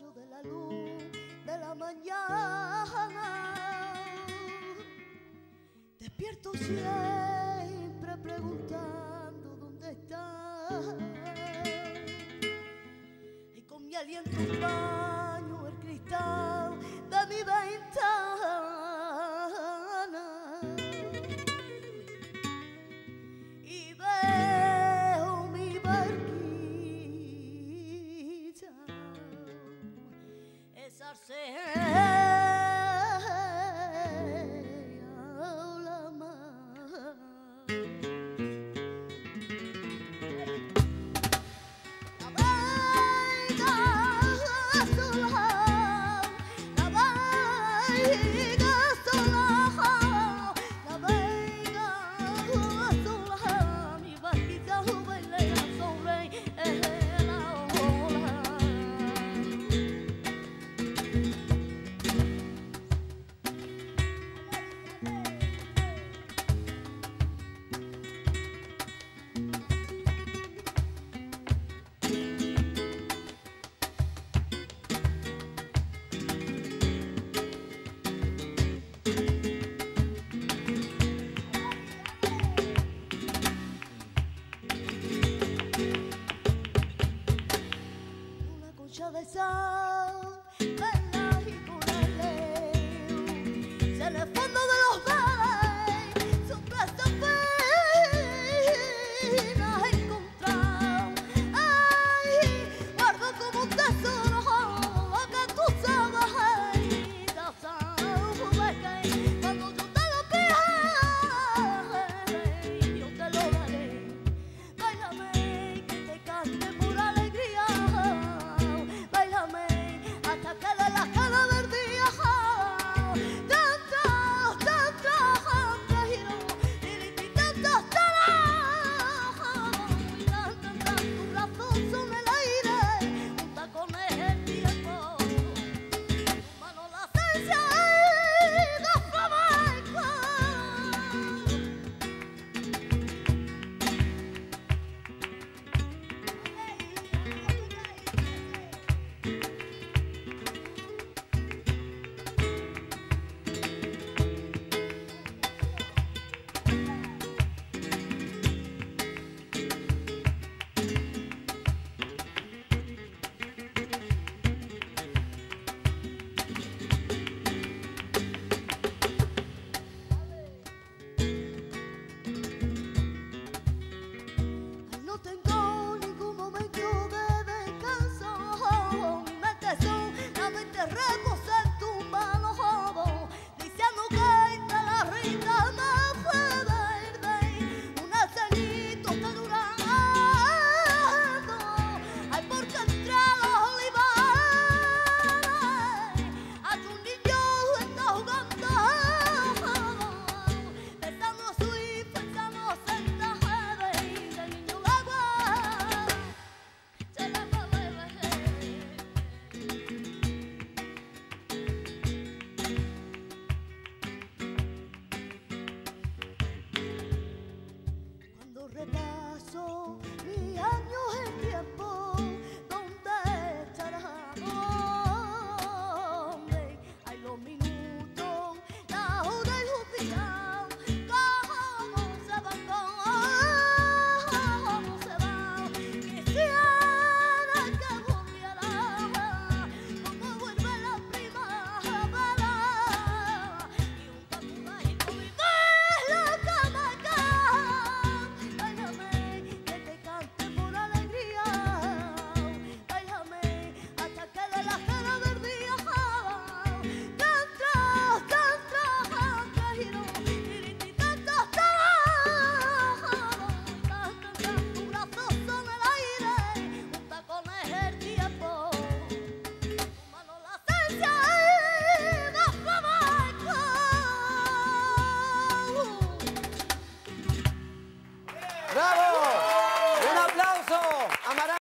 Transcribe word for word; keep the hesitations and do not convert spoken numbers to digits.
rayo de la luz de la mañana. Despierto siempre preguntando dónde estás. Y con mi aliento baño el cristal de mi ventana. Y veo mi barquita esarcea la mar. La vega sola, la vega sola, la vega sola, mi barquita baila sobre la ola. Una concha de sal, vela y coraleo, se en el fondo de los mares, su presa fina he encontrado. Ay, guardo como un tesoro lo que tú sabes, ay, ya sabes que cuando yo te lo pida, yo te lo daré. Báilame, que te cante por alegría. Báilame hasta que de la cara del día. Tantas, tantas, tantas giros, y tantas, tantas, tantas, tus brazos son el aire, junta con el tiempo, tu mano la esencia de flamenco. No tengo ningún momento de descanso, mi mente solamente reposa en tu mano, diciendo que entre la rita me puede ir bien un acenito que durando. Ay, porque entre los olivares hay un niño que está jugando, pensando su hijo, pensando sentada del niño agua. Se la va a beber. Cuando repaso mis años en tiempo, ¿dónde estará? ¿Dónde hay los minutos, la hora y los días? ¿Cómo se van? ¿Cómo se van? Quisiera que volviera, como vuelve la primavera, y un canto mágico vivir la camaca. Báilame, que te cante por alegría. Báilame hasta que de la cara del día. Tantas, tantas, tantas giros, y tantas, tantas, tus brazos son el aire, junta con el tiempo, tu mano la esencia